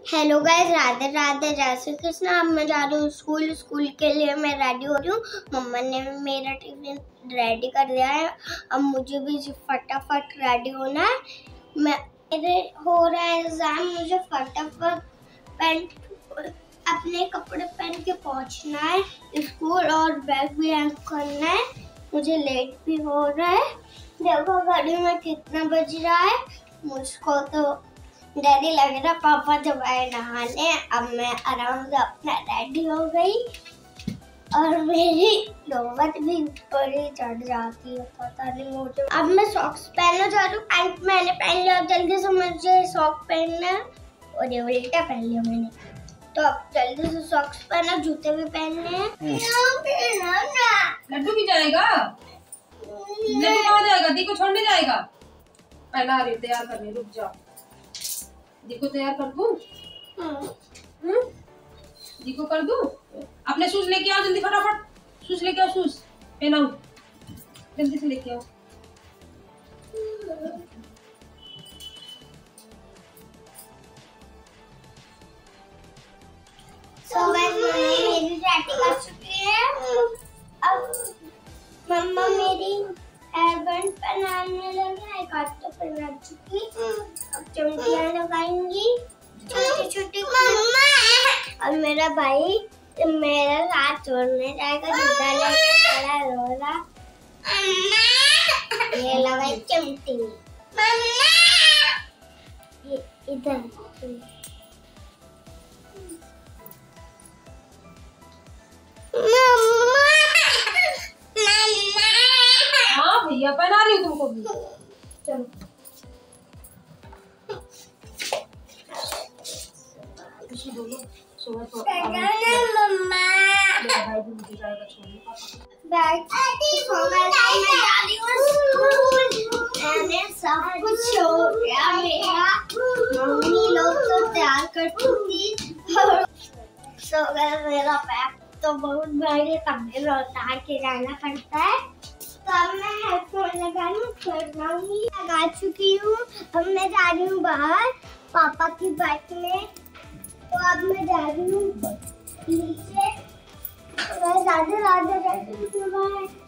Hello guys, Radhe Radhe, जय श्री कृष्ण। अब मैं जा रही हूँ स्कूल के लिए मैं रेडी हो रही हूँ। मम्मा ने मेरा टिफिन रेडी कर दिया है। अब मुझे भी फटाफट रेडी होना है। मेरे हो रहा है एग्जाम, मुझे फटाफट अपने कपड़े पहन के पहुँचना है स्कूल और बैग भी हैंग करना है। मुझे लेट भी हो रहा है। देखो घड़ी में कितना बज रहा है। मुझको तो डैडी लग रहा पापा जब आए नहाने। अब मैं आराम से अपना रेडी हो गई और मेरी नौबत भी ऊपर ही चढ़ जाती है, पता नहीं मुझे। अब मैं सॉक्स पहनना चाह रही हूँ। पैंट मैंने पहन लिया, जल्दी से मुझे सॉक्स पहनना है और ये उल्टा पहन लिया मैंने। तो अब जल्दी से सॉक्स पहना, जूते भी पहनने हैं। लड्डू भी जाएगा? लड्डू कहाँ जाएगा? दी को छोड़ने जाएगा? पहला आ रही तैयार करने, रुक जाओ। दी को तैयार कर दूं? दी को कर दूं? अपने शूज लेके आओ जल्दी, फटाफट शूज लेके आओ, शूज पहनाओ जल्दी से लेके आओ। मेरी रेडी कर चुकी है। अब मम्मा मेरी हेयरबैंड पहनाने लगे, एक हाथ तो पहना चुकी। अब चमटियां लगाएंगी छोटी छोटी मम्मा। और मेरा भाई मेरा साथ छोड़ने जाएगा, झूठा लेके खड़ा रो रहा। ये लगाई चमटी मम्मा, ये इधर। हाँ भैया पहना रही हूँ तुमको भी। चलो बोलो मम्मा भाई भी मुझे जाएगा छोड़ने। मैंने सब कुछ छोड़ दिया। मेरा मम्मी लोग तो तैयार कर चुकी। मेरा बैग तो बहुत भारी, तभी उतार के जाना पड़ता है। तो अब मैं हेडफोन लगा चुकी हूँ। अब मैं जा रही हूँ बाहर पापा की बाइक में। तो अब मैं जा रही हूँ नीचे। राधे राधे।